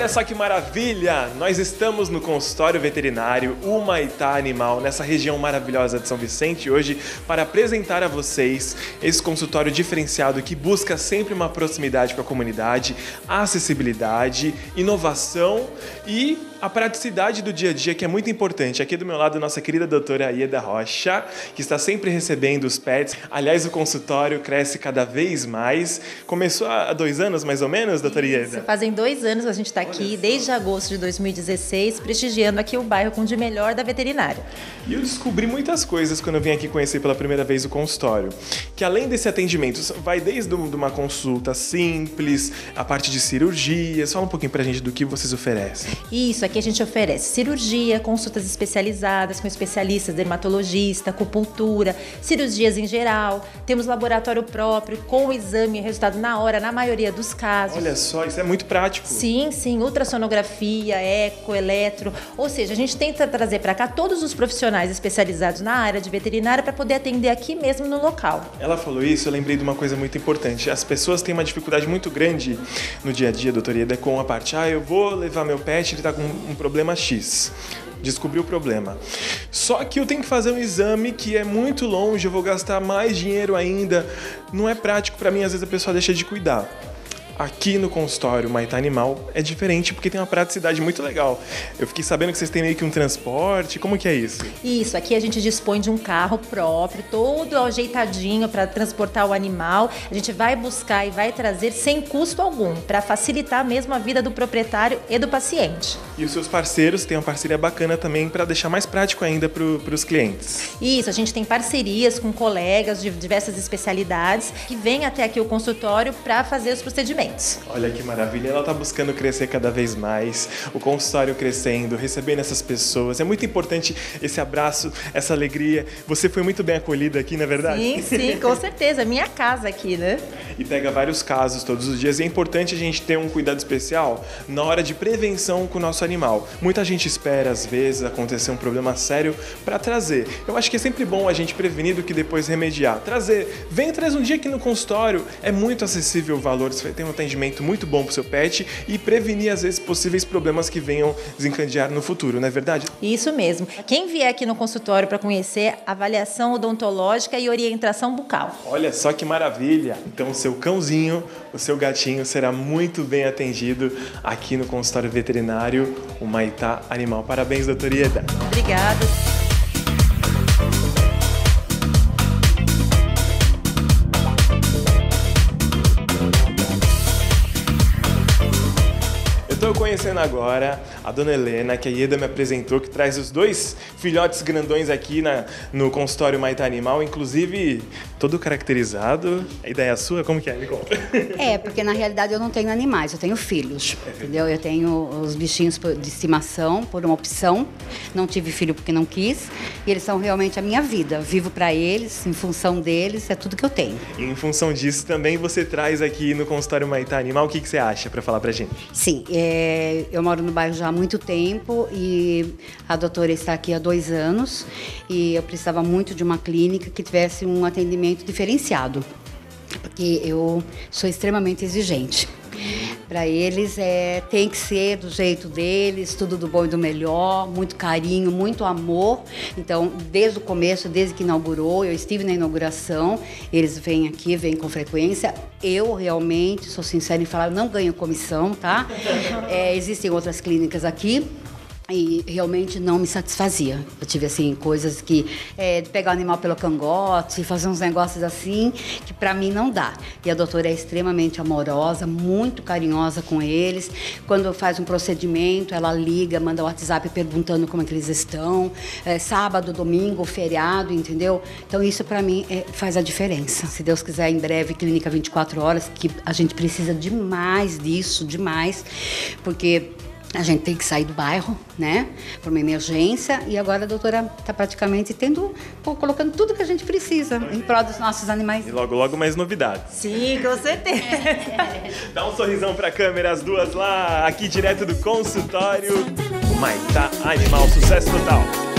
Olha só que maravilha! Nós estamos no consultório veterinário Humaitá Animal, nessa região maravilhosa de São Vicente, hoje para apresentar a vocês esse consultório diferenciado que busca sempre uma proximidade com a comunidade, acessibilidade, inovação e a praticidade do dia a dia, que é muito importante. Aqui do meu lado, nossa querida doutora Ieda Rocha, que está sempre recebendo os pets. Aliás, o consultório cresce cada vez mais. Começou há 2 anos, mais ou menos, doutora Ieda? Fazem 2 anos que a gente está aqui, desde agosto de 2016, prestigiando aqui o bairro com o de melhor da veterinária. E eu descobri muitas coisas quando eu vim aqui conhecer pela primeira vez o consultório. Que além desse atendimento, vai desde uma consulta simples, a parte de cirurgias. Fala um pouquinho pra gente do que vocês oferecem. Isso, aqui a gente oferece cirurgia, consultas especializadas com especialistas, dermatologista, acupuntura, cirurgias em geral. Temos laboratório próprio, com o exame e resultado na hora, na maioria dos casos. Olha só, isso é muito prático. Sim, ultrassonografia, eco, eletro. Ou seja, a gente tenta trazer para cá todos os profissionais especializados na área de veterinária para poder atender aqui mesmo no local. Ela falou isso, eu lembrei de uma coisa muito importante. As pessoas têm uma dificuldade muito grande no dia a dia, doutora Ieda, com a parte, eu vou levar meu pet, ele está com um problema X. Descobri o problema. Só que eu tenho que fazer um exame que é muito longe, eu vou gastar mais dinheiro ainda. Não é prático para mim, às vezes a pessoa deixa de cuidar. Aqui no consultório Humaitá Animal é diferente porque tem uma praticidade muito legal. Eu fiquei sabendo que vocês têm meio que um transporte, como que é isso? Isso, aqui a gente dispõe de um carro próprio, todo ajeitadinho para transportar o animal. A gente vai buscar e vai trazer sem custo algum, para facilitar mesmo a vida do proprietário e do paciente. E os seus parceiros têm uma parceria bacana também para deixar mais prático ainda para os clientes. Isso, a gente tem parcerias com colegas de diversas especialidades que vêm até aqui o consultório para fazer os procedimentos. Olha que maravilha, ela está buscando crescer cada vez mais, o consultório crescendo, recebendo essas pessoas. É muito importante esse abraço, essa alegria. Você foi muito bem acolhida aqui, não é verdade? Sim, com certeza. Minha casa aqui, né? E pega vários casos todos os dias. E é importante a gente ter um cuidado especial na hora de prevenção com o nosso animal. Muita gente espera, às vezes, acontecer um problema sério para trazer. Eu acho que é sempre bom a gente prevenir do que depois remediar. Trazer. Traz um dia aqui no consultório. É muito acessível o valor. Você vai ter um atendimento muito bom para o seu pet e prevenir, às vezes, possíveis problemas que venham desencadear no futuro, não é verdade? Isso mesmo. Quem vier aqui no consultório para conhecer avaliação odontológica e orientação bucal. Olha só que maravilha! Então, o seu cãozinho, o seu gatinho será muito bem atendido aqui no consultório veterinário Humaitá Animal. Parabéns, doutora Ieda. Obrigada. Estou conhecendo agora a dona Helena, que a Ieda me apresentou, que traz os 2 filhotes grandões aqui no consultório Humaitá Animal, inclusive todo caracterizado. A ideia é sua? Como que é? Me conta. Porque na realidade eu não tenho animais, eu tenho filhos, entendeu? Eu tenho os bichinhos de estimação por uma opção, não tive filho porque não quis, e eles são realmente a minha vida. Eu vivo para eles, em função deles, é tudo que eu tenho. E em função disso também você traz aqui no consultório Humaitá Animal, o que você acha para falar pra gente? Sim, eu moro no bairro já há muito tempo e a doutora está aqui há 2 anos e eu precisava muito de uma clínica que tivesse um atendimento diferenciado, porque eu sou extremamente exigente. Para eles tem que ser do jeito deles, tudo do bom e do melhor, muito carinho, muito amor. Então, desde o começo, desde que inaugurou, eu estive na inauguração, eles vêm aqui, vêm com frequência. Eu realmente, sou sincera em falar, não ganho comissão, tá? Existem outras clínicas aqui. E realmente não me satisfazia. Eu tive, assim, coisas que... pegar o animal pelo cangote, fazer uns negócios assim, que pra mim não dá. E a doutora é extremamente amorosa, muito carinhosa com eles. Quando faz um procedimento, ela liga, manda o WhatsApp perguntando como é que eles estão. Sábado, domingo, feriado, entendeu? Então isso pra mim faz a diferença. Se Deus quiser, em breve, clínica 24 horas, que a gente precisa demais disso, demais. Porque... a gente tem que sair do bairro, né, por uma emergência, e agora a doutora está praticamente colocando tudo que a gente precisa em prol dos nossos animais. E logo, logo mais novidades. Sim, com certeza. Dá um sorrisão pra câmera, as duas lá, aqui direto do consultório Humaitá Animal, sucesso total.